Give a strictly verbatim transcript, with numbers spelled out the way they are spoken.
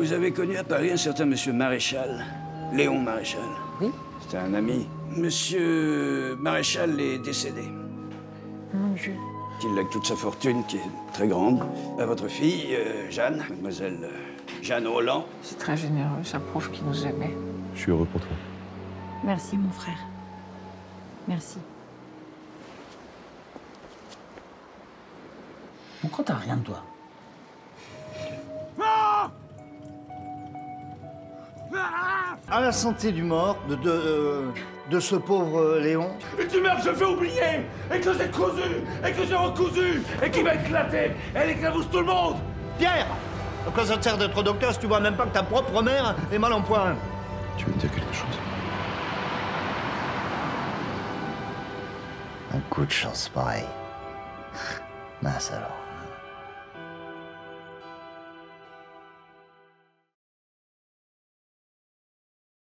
Vous avez connu à Paris un certain monsieur Maréchal, Léon Maréchal. Oui. C'était un ami. Monsieur Maréchal est décédé. Mon Dieu. Il lègue toute sa fortune, qui est très grande, à votre fille, euh, Jeanne, mademoiselle euh, Jeanne Holland. C'est très généreux, ça prouve qu'il nous aimait. Je suis heureux pour toi. Merci, mon frère. Merci. Pourquoi t'as rien de toi? À la santé du mort, de, de, euh, de ce pauvre euh, Léon. Et tu meurs, je fais oublier, et que j'ai cousu, et que j'ai recousu, et qu'il va éclater, elle éclabousse tout le monde. Pierre! À quoi ça te sert d'être docteur si tu vois même pas que ta propre mère est mal en point? Tu veux me dire quelque chose? Un coup de chance pareil. Mince alors.